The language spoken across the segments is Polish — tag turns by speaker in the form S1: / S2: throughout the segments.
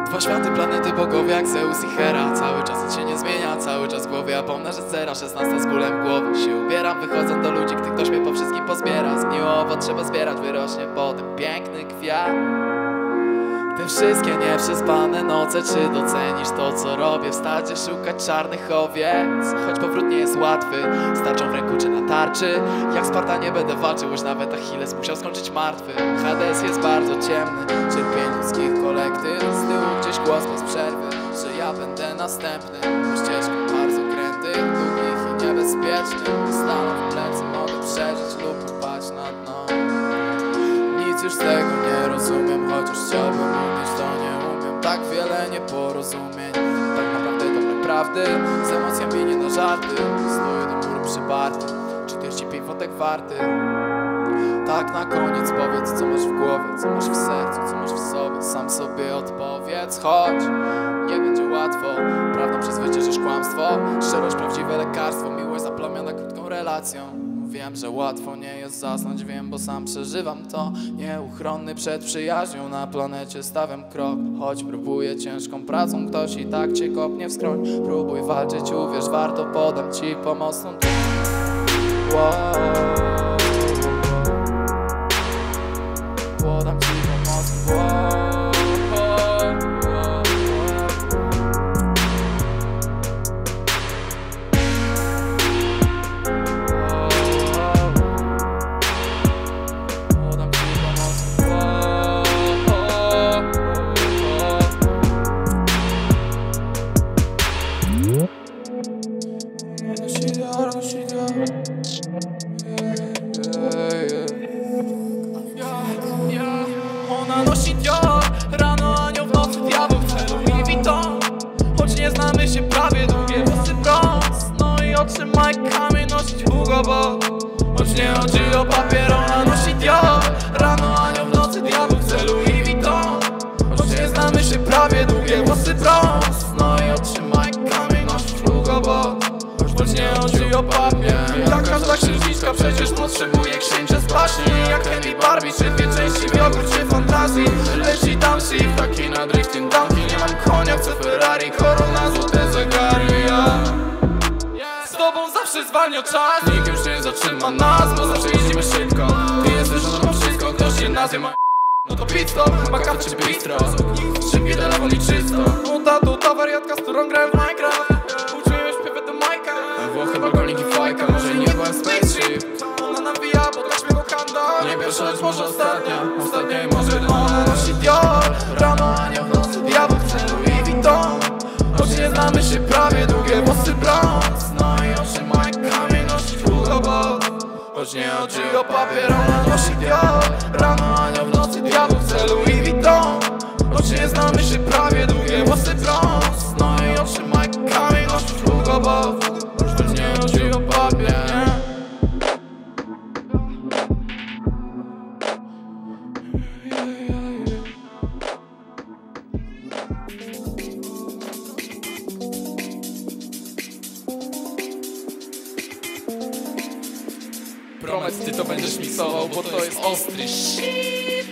S1: Dwa światy, planety, bogowie jak Zeus i Hera. Cały czas nic się nie zmienia, cały czas w głowie. Ja pomnę, że cera 16 z bólem w głowie. Się ubieram, wychodząc do ludzi, gdy ktoś mnie po wszystkim pozbiera. Zgniło owoc trzeba zbierać, wyrośnie potem piękny kwiat. Te wszystkie nieprzespane noce, czy docenisz to, co robię? W stadzie szukać czarnych owiec, choć powrót nie jest łatwy. Starczą w ręku czy na tarczy, jak Sparta nie będę walczył, już nawet Achilles musiał skończyć martwy. Hades jest bardzo ciemny, cierpień ludzkich kolektyw. Z tyłu gdzieś głos bez przerwy, że ja będę następny. Ścieżką bardzo krętych, długich i niebezpiecznych. Staną w plecy, mogę przeżyć lub upaść na dno. Nic już z tego nie rozumiem, chociaż chciałbym umieć, to nie umiem. Tak wiele nieporozumień, tak naprawdę dobre prawdy, z emocjami nie na żarty. Stoję do muru przyparty, czy ty ci piwotek warty? Tak na koniec powiedz, co masz w głowie, co masz w sercu, co masz w sobie. Sam sobie odpowiedz, choć nie będzie łatwo. Prawdą przezwyciężysz kłamstwo, szczerość prawdziwe lekarstwo. Miłość zaplamiona krótką relacją. Wiem, że łatwo nie jest zasnąć, wiem, bo sam przeżywam to. Nieuchronny przed przyjaźnią, na planecie stawiam krok. Choć próbuję ciężką pracą, ktoś i tak cię kopnie w skroń. Próbuj walczyć, uwierz, warto, podam ci pomocną podam ci pomocną Ona nosi Dior, rano anioł, w nocy diabeł, w celu Louis Vuitton. Choć nie znamy się prawie, długie włosy brąz. No i oczy majkami nosić Hugo Boss. Choć nie chodzi o papier, ona nosi Dior, rano anioł, w nocy diabeł, w celu Louis Vuitton. Choć nie znamy się prawie, długie włosy brąz. No i oczy majkami nosić Hugo Boss. Choć nie chodzi o papier. Jak każda księżniczka przecież potrzebuje księcia z baśni. Jak Kenny Barbie, czy dwie części w jogurcie fantazji. Leci tam shift, taki na drifting downhill. Nie mam konia, chcę Ferrari, korona, złote zegary. Z tobą zawsze zwalnia czas, nikt już nie zatrzyma nas, bo zawsze jeździmy szybko. Ty jesteś żoną wszystko, ktoś się nazwie ma. No to pit stop, chyba kawy czy bistro. Szybkie telefon i czysto. No ta wariatka, z którą grałem w Minecraft. Uczyłem śpiewać do Majka, Włochy, balkonik i fajka, może nie byłem spaceship. Ona nawija, bo tak mnie kanda. Nie pierwsza, lecz może ostatnia i może ona nosi Dior, rano anioł, w nocy diabeł, w celu Louis Vuitton. Choć nie znamy się prawie, długie włosy brąz. No i oczy majkami nosić Hugo Boss. Choć nie chodzi o papier, ona nosi Dior, rano anioł, w nocy diabeł, w celu Louis Vuitton. Choć nie znamy się prawie, długie włosy brąz. No i oczy majkami nosić Hugo Boss. Choć nie chodzi o papier. Promet, ty to będziesz miksował, bo to jest ostry shit.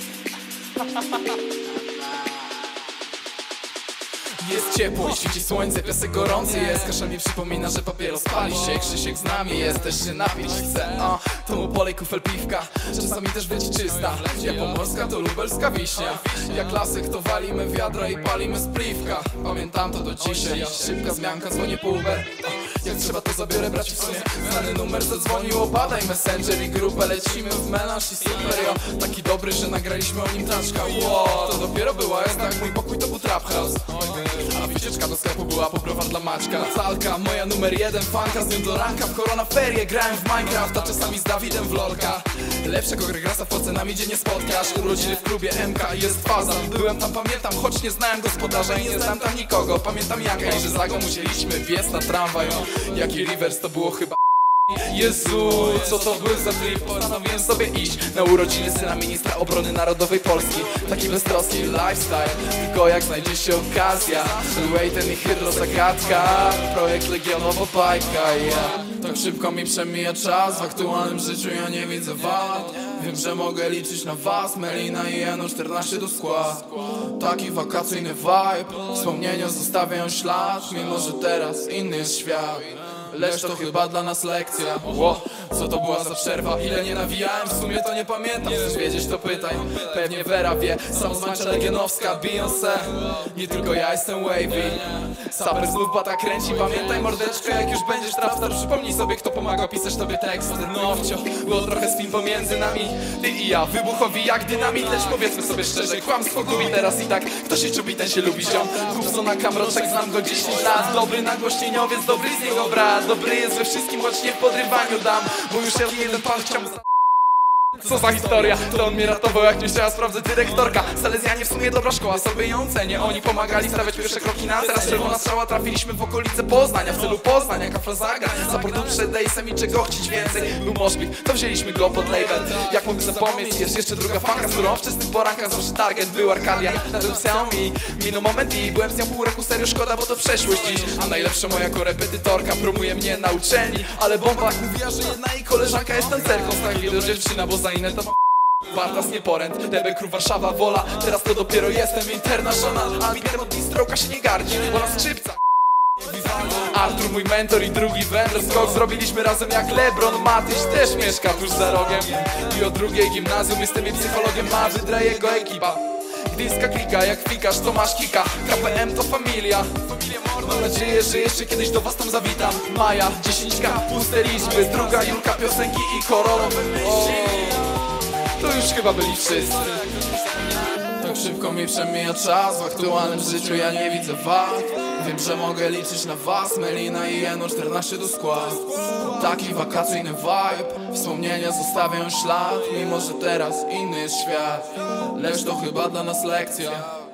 S1: Jest ciepło i świeci słońce, piasek gorący jest. Kasza mi przypomina, że papieros pali się. Krzysiek z nami jest, też się napić chce. To mu polej kufel piwka, czasami też będzie czysta. Jak pomorska to lubelska wiśnia. Jak lasek to walimy wiadra i palimy spliwka. Pamiętam to do dzisiaj, szybka zmianka, dzwonię po Uber. Jak trzeba to zabiorę brać w sumie. Znany numer zadzwonił, opadaj Messenger i grupę lecimy w melanż i super, jo. Taki dobry, że nagraliśmy o nim taczka. Wow, to dopiero była jest tak, mój pokój to był trap house. A wycieczka do sklepu była pobrowar dla Maćka. Calka, moja numer 1 fanka, z nią do ranka. W koronaferie grałem w Minecraft, a czasami z Dawidem w LOLka. Lepszego regrasa w Polsce nam idzie nie spotkasz. Urodziny w klubie MK jest faza. Byłem tam, pamiętam, choć nie znałem gospodarza i nie znam tam nikogo. Pamiętam jak że za go musieliśmy biec na tramwaj. Jaki reverse to było chyba. Jezu, co to był za trip? Postanowiłem sobie iść na urodziny syna ministra obrony narodowej Polski. Taki beztroski lifestyle, tylko jak znajdzie się okazja. Wait, i hydro zagadka, projekt legionowo bajka, yeah. Tak szybko mi przemija czas, w aktualnym życiu ja nie widzę wad. Wiem, że mogę liczyć na was, Melina i Jeno 14 do skład. Taki wakacyjny vibe, wspomnienia zostawiają ślad. Mimo, że teraz inny jest świat, lecz to chyba dla nas lekcja. Co to była za przerwa? Ile nie nawijałem? W sumie to nie pamiętam. Chcesz wiedzieć, to pytaj. Pewnie Vera wie. Samozwańcza Legienowska, Beyoncé. Nie tylko ja jestem wavy. Saper znów bata kręci. Pamiętaj mordeczko, jak już będziesz trapstar, przypomnij sobie, kto pomaga pisać tobie teksty. No wciąż było trochę spin pomiędzy nami, ty i ja, wybuchowi jak dynamit. Lecz powiedzmy sobie szczerze, kłamstwo gubi teraz i tak. Kto się czubi, ten się lubi, ziom. Kupsona Kamroczek, znam go 10 lat. Dobry nagłośnieniowiec, dobry z niego brat. Dobry jest we wszystkim, choć nie w podrywaniu dam. Bo już jak jeden pan chciał. Co za historia, to on mnie ratował, jak nie chciała, sprawdzę dyrektorka. Salezjanie w sumie dobra szkoła, sobie ją cenię. Oni pomagali stawiać pierwsze kroki na teraz. Czerwona strzała, trafiliśmy w okolice Poznania. W celu Poznania, kafla zagra. Zaportu przed dejsem i czego chcieć więcej. Był moszpit, to wzięliśmy go pod label. Jak mógł zapomnieć, jest jeszcze druga fanka, z którą w wczesnych porankach zawsze target był Arkadia. Na tym Xiaomi, minął moment i byłem z nią pół roku, serio szkoda, bo to przeszłość dziś. A najlepsza moja korepetytorka promuje mnie na uczelni. Ale bomba mówiła, że jedna jej koleżanka jest tancerką. Tak widać dziewczyna, bo za inne to Bartas nie poręt, TB Warszawa wola. Teraz to dopiero jestem international. A bitem od Distroka się nie gardzi, bo na skrzypca Artur mój mentor i drugi vendor. Skok zrobiliśmy razem jak LeBron. Matyś też mieszka tuż za rogiem. I o drugiej gimnazjum jestem jej psychologiem. Ma wydra jego ekipa. Gdyńska klika, jak fikasz to masz kika. KPM to familia. Mam nadzieję, że jeszcze kiedyś do was tam zawitam. Maja, 10K, puste liczby. Druga Julka, piosenki i kolorowe myśli. To już chyba byli wszyscy. Tak szybko mi przemija czas, w aktualnym życiu ja nie widzę wad. Wiem, że mogę liczyć na was, Melina i Jeno 14 do skład. Taki wakacyjny vibe, wspomnienia zostawiają ślad. Mimo, że teraz inny jest świat, lecz to chyba dla nas lekcja.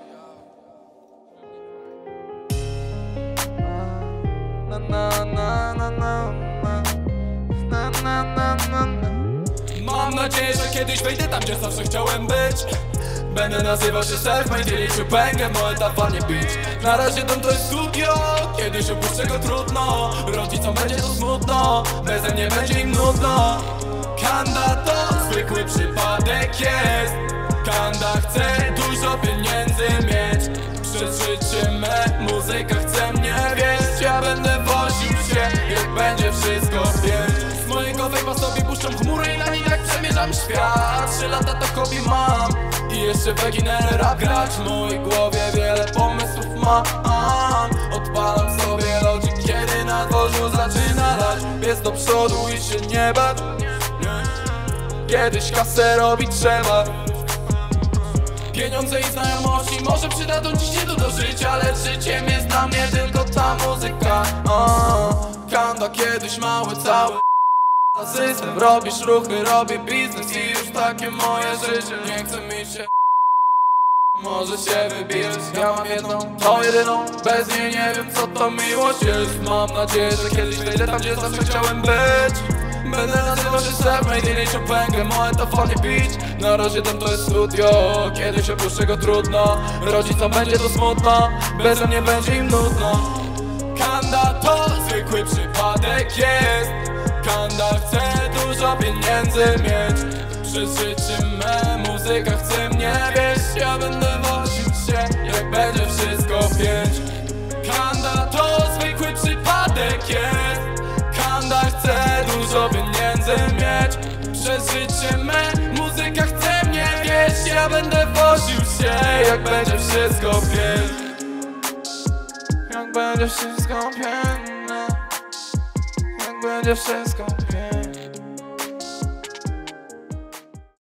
S1: Mam nadzieję, że kiedyś wejdę tam, gdzie zawsze chciałem być. Będę nazywał się self-made i liczył pęgę, moje dawanie bić. Na razie dom to jest studio, kiedyś opuszczę go trudno. Rodzicom będzie to smutno, beze mnie będzie im nudno. Kanda to zwykły przypadek jest. Kanda chce dużo pieniędzy mieć. Przez życie me muzyka chce mnie wieść. Ja będę woził się, jak będzie wszystko pięć. Z mojego wejpa sobie puszczam chmury i na nich tak przemierzam świat. 3 lata to hobby mam i jeszcze beginner rap grać. W mojej głowie wiele pomysłów mam. Odpalam sobie Logic, kiedy na dworzu zaczyna lać. Jest do przodu i się nie bać. Kiedyś kasę robić trzeba. Pieniądze i znajomości może przydadzą ci się tu do życia, lecz życiem jest dla mnie tylko ta muzyka. Kanda kiedyś mały cały system. Robisz ruchy, robię biznes i już takie moje życie. Nie chcę mi się może się wybierać. Ja mam jedną, tą jedyną, bez niej nie wiem co to miłość jest. Mam nadzieję, że kiedyś wejdę tam, gdzie zawsze chciałem być. Będę nazywał się self-made i liczył pęgę, moje to fajnie bić. Na razie tam to jest studio, kiedyś opuszczę go trudno. Rodzicom będzie to smutno, beze mnie będzie im nudno. Kanda to zwykły przypadek jest. Kanda chce dużo pieniędzy mieć. Przez życie me muzyka chce mnie wieść. Ja będę woził się, jak będzie wszystko pięć. Kanda to zwykły przypadek jest. Kanda chce dużo pieniędzy mieć. Przez życie me muzyka chce mnie wieść. Ja będę woził się, jak będzie wszystko pięć. Jak będzie wszystko piękne. Jak będzie wszystko piękne.